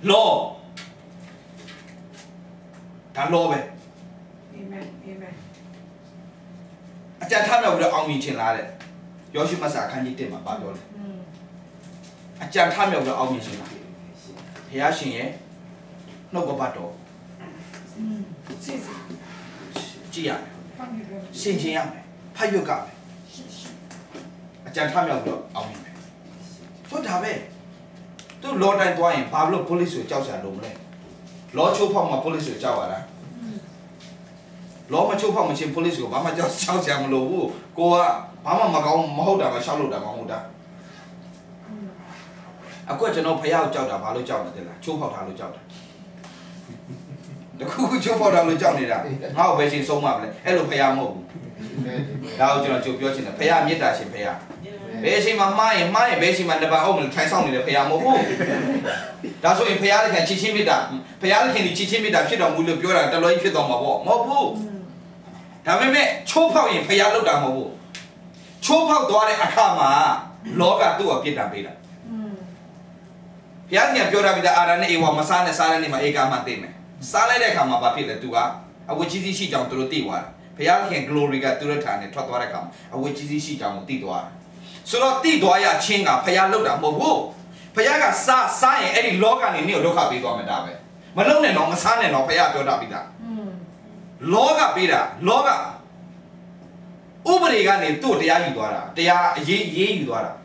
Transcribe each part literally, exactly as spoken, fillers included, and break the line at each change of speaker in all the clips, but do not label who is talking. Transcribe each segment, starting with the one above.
law. That law.
Amen. Amen.
I just have no army chin lad. Yoshi must have candy tema battle. I just have no army chin. Here she eh? No go battle. Gia. Sinjia. Payuga. I just have no army. So have it. To Lord and Dwayne, Pablo police with Joshua Lumley. Lord Chopama police with Jawara. Lord Chopama machine police with Mama just shouts Yamalo, go up, Mama Magam Mahoda, Shaluda Mahuda. I got to know pay out Jawda, Palo Jawda, Chopa Palo Jawda. The cook Chopa Palo Jawda, how was so much? Hello, Payamo. Now, you know, to be in the Payam Yeta, she pay. Basing my mind, my basing my never open, try something to pay more. That's why Payal can teach me that. Payal can teach me that she don't will pure at the Lloyd Fit on my wall. More boo. Have we met chop out in Payalo Damo? Chop out Dore Akama, Loga do a pit and beta. Piazza Pura with the Arane, Masana Salani, my Ega Mateme. Salade Kama Papilla Tua, a which is she down to the Tiwa. Payal can glory got to return and Trotwarakam, a which is she down to Tiwa. So not the doya chinga, Payalo Damo. Payaga sa sign any logan in New Loka Bigomadabe. Malone no Masane no Payato Dabida. Loga Bida, Loga Uberigani to the Ayudara, they are ye ye Udara.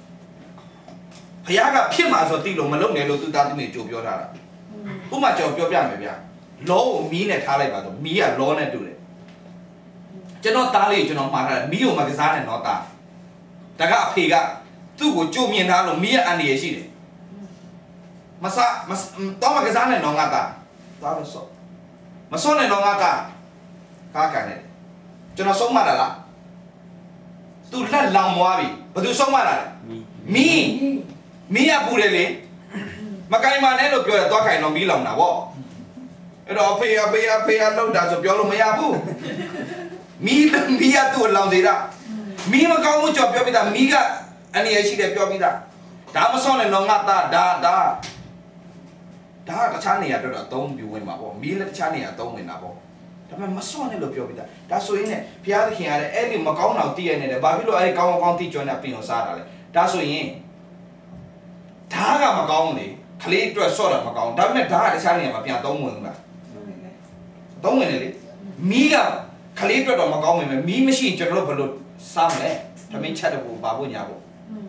Payaga Pimas or Tilo Malone to that me to Biodara. Who much of your Yamabia? Low mean at Halibado, me alone and do it. General Tali, General Mara, Mio Magazine and not that. Taga Piga. Tu go chu mi na lo mi an ye shi de masa mas to ma ka sa ne no nga ta ta lo so ma so ne no nga ta ka ka ne chono song ma da la tu lat laung mwa bi ba tu song ma da mi mi ya pu de le ma kai ma ne lo pyo da twa kai no mi laung da bo ai do a phe a phe a phe a lau da so pyo lo ma ya bu mi mi ya tu laung se da mi ma kaung mu cho pyo pi da mi ga and yes, she left your vida. Damson and no mata, da da. Da, the Chani at the dome you win my ball. Me let Chani at dome in a ball. The Mason and look your vida. That's so in it. Pierre had any Macona tea and the Babylon I come on teacher and a pin Sada. That's so in. Taga Maconi, Clay to a sort of Macon. Don't let that Chani and a piano don't win. Don't win it. Mega Clay to Macon, me machine to look some to make chattable Babu Yabo.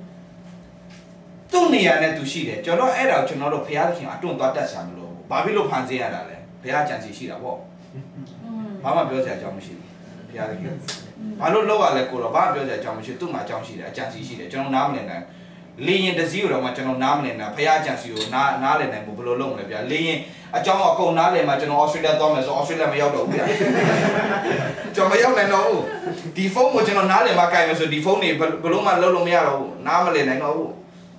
Don't need to see it. You're not out to not pay out. I don't got that some low. Babylon Panzia, pay out and see that walk. Mama builds a jump machine. I don't know what I call a bar builds a jump machine to my jump sheet, a chance to see the general nominal. Laying the zero, my general nominal, pay out chance you, not and Buffalo long. Laying a jump of cold Nale, my general Australia Thomas, Australia Mayodo. John Mayo, no. Default was general Nale, my kind of default, but Buloma Lolo Miaro, Namalin, I know.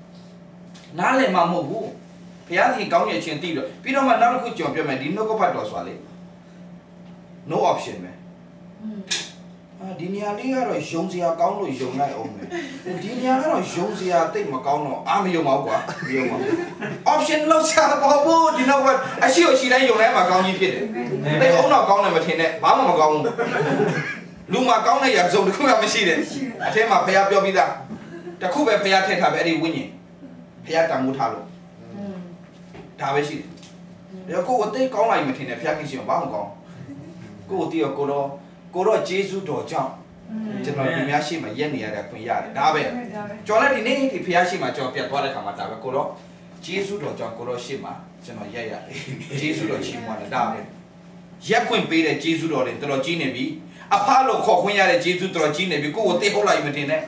Nale Mamu, Piati Gaunia Chintilo, Pino Manano could jump your man, didn't go by Doswally. No option, man. Dinia or Josia Gauno is your night own. Dinia or Josia, take Macauno, I'm your Mawa. Option loves Babu, you know what? I see what she let you have a Gauni Pit. They own a Gauna Matina, Mama Gaun. Luma Gauna, so the Kuba machine. I tell my pay up your vida. The Kuba pay take have any winning. Piata Mutalo. Tavishi. They go what they call like Matina, Piakin Bangong. Go dear Goro, Goro Jesu to jump. General Piashima, Yenny at a Piat, Dabe. Jolly name, the Piashima, John Piatamata, Goro, Jesu to John Goro Shima, General Yaya, Jesu to Chima, Dabe. Yaquin paid a Jesu or in Troginebi, Apollo Coquina, Jesu to Troginebi, go what they hold like Matina.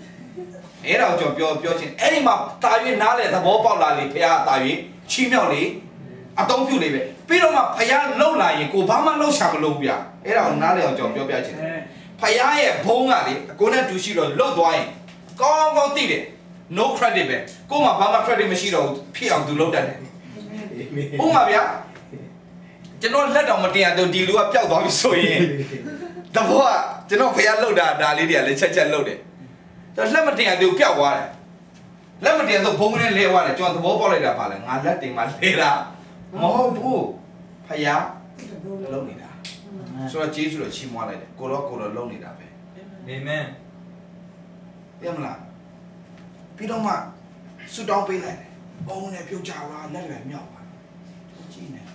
Era of your Piochin, any map, Tavi Nale, the Bopa Lali, Pia Tavi, Chimoli, I don't feel it. Piroma Paya low lying, Obama no Shabalobia, Era Nale of your Piochin. Paya Pongari, going to see the low dwaying. Go on, did it. No credit. Go my Bama credit machine out, Pia to load that. Oh, Mavia. Do not let on Matia do deal up Piao so in. The boy, do not pay a load that, Lydia, let's check and load it. There's never thing I do, Pia water. လက်မတင်ဆိုဘုံနဲ့လဲသွားတယ်ကျွန်တော်သဘောပေါက်လိုက်တာပါလေငါလက်တင်မှလဲတာမဟုတ်ဘူးဖယားလုံးနေတာဆိုတော့ဂျေဇုတော်ချီးမွားလိုက်တယ်ကိုတော့ကိုတော့လုံးနေတာပဲအာမင်ပြန်မလားပြီးတော့မှဆုတောင်းပေးလိုက်တယ်ဘုံနဲ့ပြုတ်ကြပါလက်တွေမြောက်ပါကြည့်နေ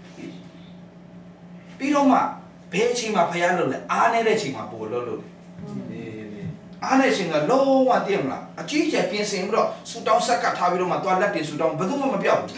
ပြီးတော့မှဘယ်အချိန်မှာဖယားလုံးလဲအားနေတဲ့ချိန်မှာပို့လို့လို့အားနေရှင်ကလုံးဝတည်မလားအကြီးကျယ်ပြင်ဆင်ပြီးတော့ဆူတောင်းဆက်ကထားပြီးတော့မှသွားလက်တင်ဆူတောင်းဘယ်သူမှမပြောက်ဘူး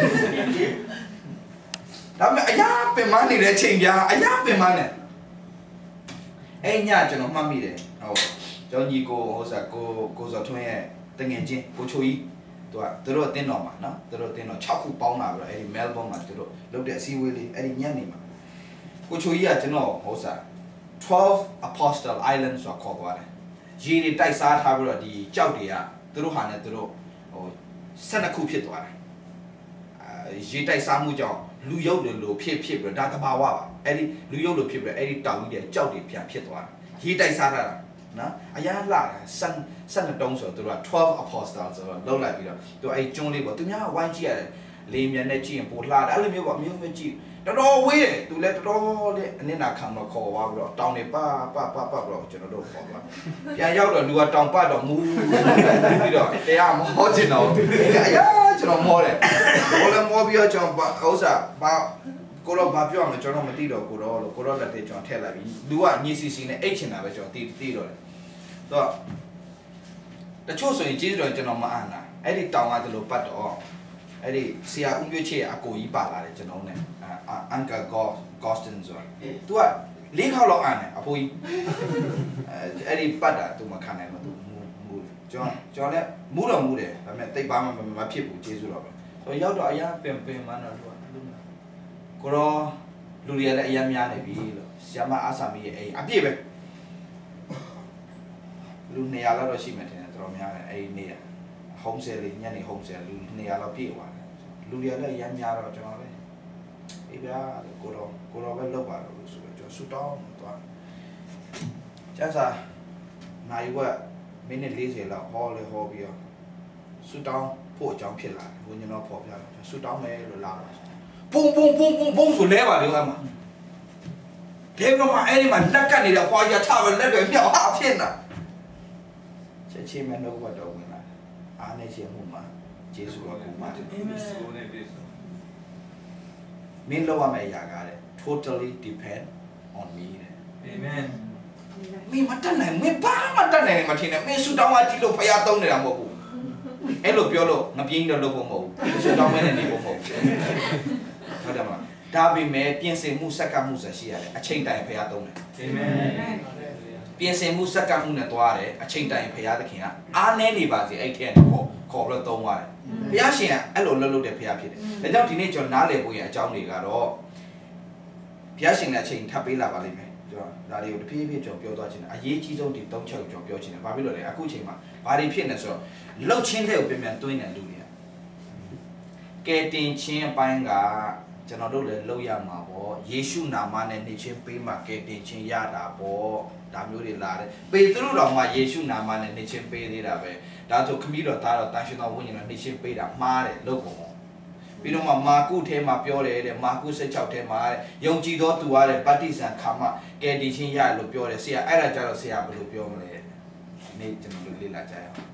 ဒါပေမဲ့အရာပင်မနေတဲ့ချိန်ပြားအရာပင်မနဲ့အဲ့ညကျွန်တော်မှတ်မိတယ်ဟုတ်ကျောင်းကြီးကိုဟိုစားကိုကိုစောထွန်းရဲ့တငယ်ချင်းကိုချိုကြီးသူကသူတို့အတင်းတော်မှာနော်သူတို့အတင်းတော်၆ခုပေါင်းလာပြီးတော့အဲ့ဒီ Melbourne မှာသူတို့လုပ်တဲ့အစည်းအဝေးလေးအဲ့ဒီညနေမှာကိုချိုကြီးကကျွန်တော်ဟိုစားtwelve Apostle Island ဆိုခေါ်သွားတယ်ရေတွေတိုက်စားထားပြီးတော့ဒီကြောက်တွေကသူတို့ဟာနဲ့သူတို့ဟိုဆယ်နှစ်ခုဖြစ်သွားတယ်အဲရေတိုက်စားမှုကြောင့်လူရုပ်လိုဖြစ်ဖြစ်ပြီးတော့ဒါတဘာဝပါအဲ့ဒီလူရုပ်လိုဖြစ်ပြီးတော့အဲ့ဒီတောင်ကြီးတွေကြောက်တွေပြန်ဖြစ်သွားတယ်ရေတိုက်စားထားတာနော်အရာလာဆန်ဆန်တုံးဆိုတော့သူတို့ကtwelve apostles ဆိုတော့လောက်လိုက်ပြီးတော့သူအဲ့ကျွန်းလေးပေါ့သူများဝိုင်းကြည့်ရတယ်လေမြန်နဲ့ကြည့်ရင်ပိုလှတယ်အဲ့လိုမျိုးပေါ့မျိုးမျိုးကြည့်တော်တော်ဝေးတယ်သူလည်းတော်တော်လေးအနစ်နာခံတော့ခေါ်သွားပြီးတော့တောင်တွေပါပါပါပါတော့ကျွန်တော်တို့ခေါ်သွားပြန်ရောက်တော့လူကတောင်ပတ်တော့မူးပြီးတော့တရားမဟောချင်တော့အရာကျွန်တော်မောတယ်ဟိုလည်းမောပြီးတော့ကျွန်တော်ဥစ္စာဘာကိုတော့ဘာပြောရမလဲကျွန်တော်မသိတော့ကိုတော့လို့ကိုတော့လက်သေးကျွန်တော်ထည့်လိုက်ပြီလူကညစီစီနဲ့အိတ်ချင်တာပဲကျွန်တော်သိသိတော့တယ်တော့တချို့ဆိုရင်ကျေးဇူးတော်ကျွန်တော်မအားနာအဲ့ဒီတောင်ကတလို့ပတ်တော့အဲ့ဒီဆရာဦးရွှေချေအကိုကြီးပါလာတယ်ကျွန်တော်နဲ့အန်ကာကောကောစတန်ဆိုသူကလေးခေါက်လောက်အားနေအဖိုးကြီးအဲ့ဒီပတ်တာသူမခံနိုင်ဘူးသူမူမူကျွန်တော်ကျွန်တော်လည်းမူတော့မူတယ်ဒါပေမဲ့တိတ်ပါမမဖြစ်ဘူးကျေးဇူးတော်ပဲဆိုရောက်တော့အရာပင်ပင်မှန်းတော့သူကလူနာကိုရောလူတွေလည်းအရာများနေပြီလို့ဆရာမအားစာမီးရဲ့အိမ်အပြည့်ပဲလူနေရာလောက်တော့ရှိမှတယ်တော်တော်များတယ်အဲ့ဒီနေရာhome sale ညနေ home sale လူနေရာလောက်ပြည့်သွားတယ်လူတွေလည်းအများများတော့ကျွန်တော်လည်းအေးဗျာကိုတော့ကိုတော့ပဲလောက်ပါတော့ဆိုတော့ကျွန်တော်ဆူတောင်းသွားကျန်စာနိုင်ဝက်မိနစ်၄၀လောက်ဟောလေဟောပြီးတော့ဆူတောင်းဖို့အကြောင်းဖြစ်လာတယ်ဘုန်းကြီးတော့ပေါ်ပြတယ်ဆူတောင်းမယ်လို့လာတော့ပုံပုံပုံပုံပုံဆိုလဲပါလေအမဒေဘမအဲ့ဒီမှာလက်ကနေတဲ့ခွာရထပဲလက်တွေမြောက်ဟာဖြစ်နေတာချက်ချင်းမဲ့တော့ဘာတော့ဝင်လာအားနေခြင်းမှုမှာကျေးဇူးတော်ကိုမှာမင်းလောက်ရမယ့်အရာကတဲ့ totally depend on me တဲ့ Amen မင်းမတတ်နိုင်မင်းဘာမှတတ်နိုင်မထင်နဲ့မင်းဆူတောင်းအကြည့်လို့ဖျားသုံးနေတာမဟုတ်ဘူးအဲ့လိုပြောလို့ငပြင်းတော့လုပ်ဖို့မဟုတ်ဘူးဆူတောင်းမဲနဲ့နေဖို့မဟုတ်ဘူးဟုတ်တယ်မလားဒါပေမဲ့ပြင်ဆင်မှုစက္ကမှုဆိုရှိရတယ်အချိန်တိုင်းဖျားသုံးတယ် Amen ပြင်ဆင်မှုစက္ကမှုနဲ့တွားတယ်အချိန်တိုင်းဖျားသခင်ကအားနည်းနေပါစေအဲ့ထဲနဲ့ခေါ်ခေါ်ပြီးတော့သုံးသွားတယ်ဘုရားရှင်ကအဲ့လိုလှုပ်လှုပ်တဲ့ဘုရားဖြစ်တယ်ဒါကြောင့်ဒီနေ့ကျွန်တော်နားလည်ဖို့ရအကြောင်းတွေကတော့ဘုရားရှင်ကအချိန်ထပ်ပေးလာပါလိမ့်မယ်ကျွန်တော်ဒါတွေကိုတဖြည်းဖြည်းကျွန်တော်ပြောသွားခြင်းအရေးကြီးဆုံးဒီသုံးချက်ကိုကျွန်တော်ပြောခြင်းတယ်ဘာဖြစ်လို့လဲအခုချိန်မှာဘာတွေဖြစ်နေဆိုတော့လှုပ်ချင်းတဲ့ကိုပြန်ပြန်တွင်းနေလူတွေကကဲတင်ချင်းအပိုင်းကကျွန်တော်တို့လည်းလှုပ်ရမှာပေါ့ယေရှုနာမနဲ့နေချင်းပေးမှကဲတင်ချင်းရတာပေါ့ဒါမျိုးတွေလာတယ်ပေတရုတော်မှာယေရှုနာမနဲ့နေချင်းပေးသေးတာပဲဒါဆိုခမည်းတော်သားတော်တန်ရှင်တော်ဝိညာဉ်တော်နေချင်းပေးတာမှားတယ်လို့ပေါ့ပြီးတော့မှမာကုထဲမှာပြောတယ်တဲ့မာကု၁၆ထဲမှာယုံကြည်သောသူအားတဲ့ဗတ္တိဇံခါမှကယ်တင်ခြင်းရလို့ပြောတယ်ဆရာအဲ့ဒါကြတော့ဆရာဘယ်လိုပြောမလဲဒီနေ့ကျွန်တော်တို့လေ့လာကြရအောင်